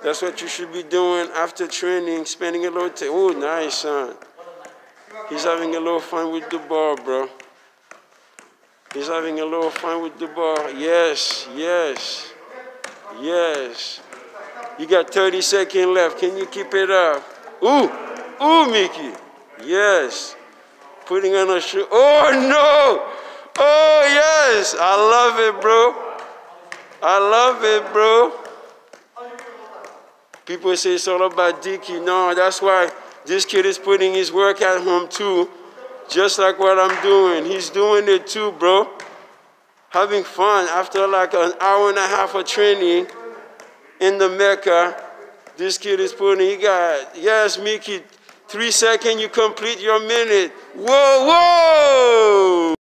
That's what you should be doing after training, spending a little time. Oh, nice, son. He's having a little fun with the ball, bro. He's having a little fun with the ball. Yes, yes, yes. You got 30 seconds left. Can you keep it up? Ooh, ooh, Mickey. Yes. Putting on a shoe. Oh, no. Oh, yes. I love it, bro. I love it, bro. People say it's all about Dicky. No, that's why this kid is putting his work at home, too. Just like what I'm doing. He's doing it, too, bro. Having fun after like an hour and a half of training in the Mecca. This kid is putting, he got, yes, Mickey, 3 seconds, you complete your minute. Whoa, whoa!